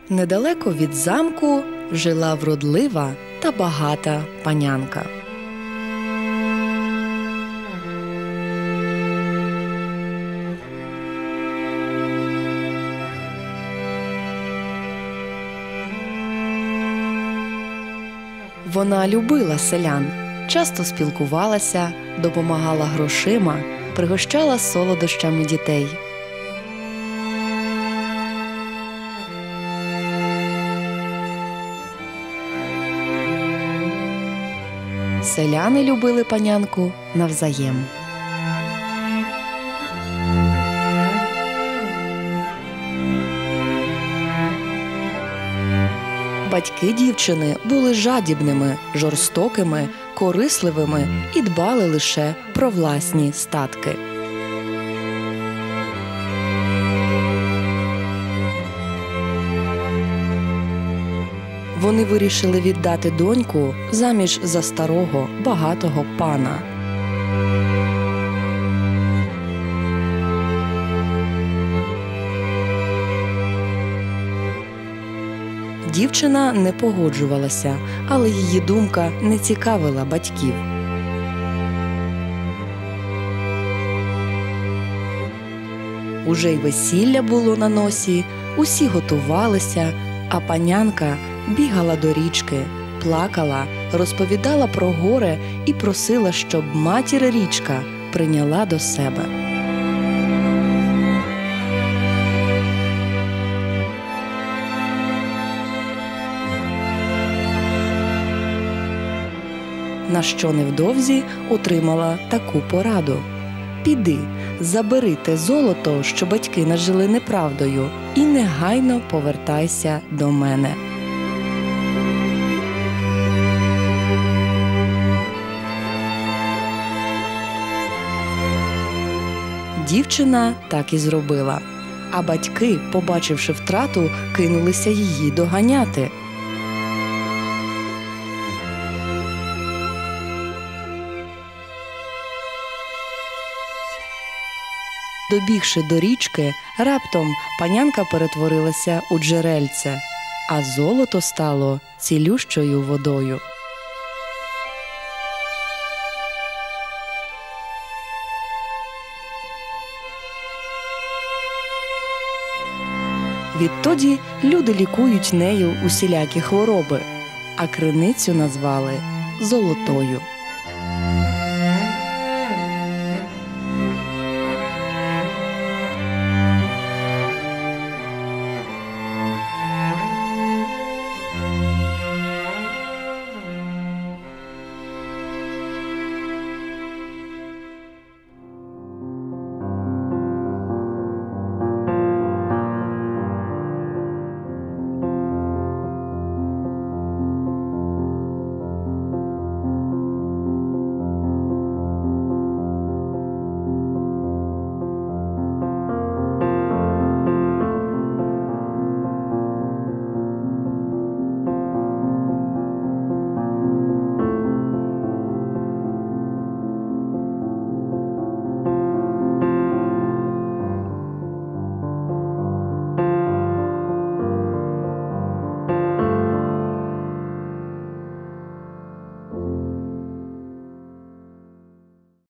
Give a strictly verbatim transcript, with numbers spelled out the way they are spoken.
Недалеко від замку жила вродлива та багата панянка. Вона любила селян, часто спілкувалася, допомагала грошима, пригощала солодощами дітей. Селяни любили панянку навзаєм. Батьки дівчини були жадібними, жорстокими, корисливими і дбали лише про власні статки. Вони вирішили віддати доньку заміж за старого, багатого пана. Дівчина не погоджувалася, але її думка не цікавила батьків. Уже й весілля було на носі, усі готувалися, а панянка бігала до річки, плакала, розповідала про горе і просила, щоб матір річка прийняла до себе. На що невдовзі отримала таку пораду: «Піди, забери те золото, що батьки нажили неправдою, і негайно повертайся до мене». Дівчина так і зробила, а батьки, побачивши втрату, кинулися її доганяти. Добігши до річки, раптом панянка перетворилася у джерельце, а золото стало цілющою водою. Відтоді люди лікують нею усілякі хвороби, а криницю назвали «золотою».